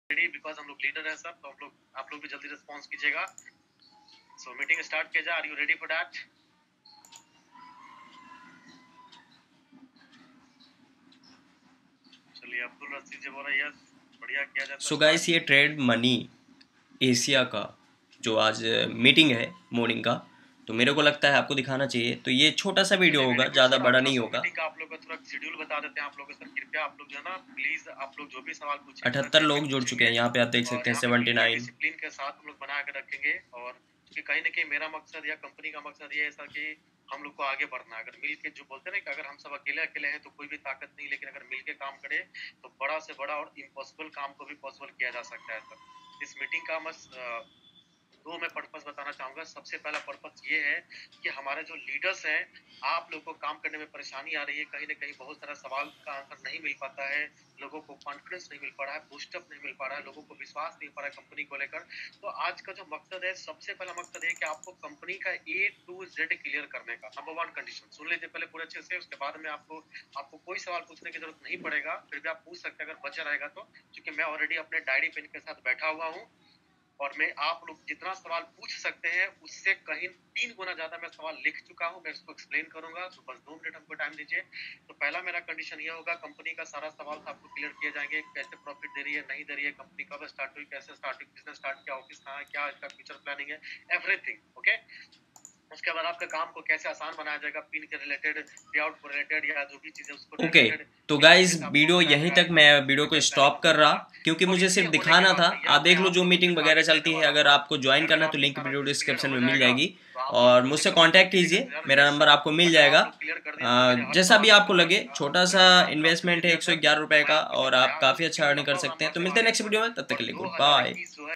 Ready because हम लोग leader हैं सब, तो आप लोग भी जल्दी रिस्पॉन्स कीजिएगा। सो मीटिंग स्टार्ट किया जाए। Are you ready for that? चलिए अब्दुल रशीद जी बोल रहे हैं बढ़िया किया जाता है। सो गाइस, ये ट्रेड मनी एशिया का जो आज मीटिंग है मॉर्निंग का, तो मेरे को लगता है आपको दिखाना चाहिए। तो ये छोटा सा वीडियो होगा, ज़्यादा बड़ा नहीं होगा। मीटिंग का आप लोग का थोड़ा शेड्यूल बता देते हैं आप लोग सर, कृपया आप लोग जो है ना प्लीज आप लोग जो भी सवाल पूछें 78 लोग जुड़ चुके हैं यहाँ पे, आप देख सकते हैं 79। डिसिप्लिन के साथ हम लोग बना के रखेंगे। और क्योंकि कहीं ना कहीं मेरा मकसद या कंपनी का मकसद ये है सर कि हम लोग को आगे बढ़ना है। अगर मिल के जो बोलते हैं ना कि अगर हम सब अकेले अकेले हैं तो कोई भी ताकत नहीं, लेकिन अगर मिल के काम करें तो बड़ा से बड़ा और इम्पॉसिबल काम को भी पॉसिबल किया जा सकता है। सर इस मीटिंग का दो मैं पर्पस बताना चाहूंगा। सबसे पहला पर्पस ये है कि हमारे जो लीडर्स हैं, आप लोगों को काम करने में परेशानी आ रही है, कहीं ना कहीं बहुत सारा सवाल का आंसर नहीं मिल पाता है, लोगों को कॉन्फिडेंस नहीं मिल पा रहा है, बूस्टअप नहीं मिल पा रहा है, लोगों को विश्वास नहीं पा रहा है कंपनी को लेकर। तो आज का जो मकसद है, सबसे पहला मकसद है कि आपको कंपनी का A to Z क्लियर करने का। नंबर 1 कंडीशन सुन लीजिए पहले पूरे अच्छे से, उसके बाद में आपको कोई सवाल पूछने की जरूरत नहीं पड़ेगा, फिर भी आप पूछ सकते हैं अगर बचा रहेगा तो, क्योंकि मैं ऑलरेडी अपने डायरी पेन के साथ बैठा हुआ हूँ और मैं आप लोग जितना सवाल पूछ सकते हैं उससे कहीं 3 गुना ज्यादा मैं सवाल लिख चुका हूं। मैं इसको एक्सप्लेन करूंगा, तो बस 2 मिनट हमको टाइम दीजिए। तो पहला मेरा कंडीशन ये होगा, कंपनी का सारा सवाल आपको क्लियर किए जाएंगे। कैसे प्रॉफिट दे रही है, नहीं दे रही है, कंपनी कब स्टार्ट हुई, कैसे स्टार्ट हुई, बिजनेस स्टार्ट किया, ऑफिस कहाँ है, क्या इसका फ्यूचर प्लानिंग है, एवरीथिंग ओके। उसके बाद आपके काम को कैसे आसान बनाया जाएगा, पिन के रिलेटेड, पे आउट को रिलेटेड, या जो भी चीजें उसको ओके, तो गाइज वीडियो यहीं तक, मैं वीडियो को स्टॉप कर रहा क्योंकि मुझे सिर्फ दिखाना था। आप देख लो जो मीटिंग वगैरह चलती है, अगर आपको ज्वाइन करना है तो लिंक वीडियो डिस्क्रिप्शन में मिल जाएगी और मुझसे कांटेक्ट कीजिए, मेरा नंबर आपको मिल जाएगा। जैसा भी आपको लगे, छोटा सा इन्वेस्टमेंट है 111 रुपये का और आप काफ़ी अच्छा अर्निंग कर सकते हैं। तो मिलते हैं नेक्स्ट वीडियो में, तब तक के लिए गुड बाय।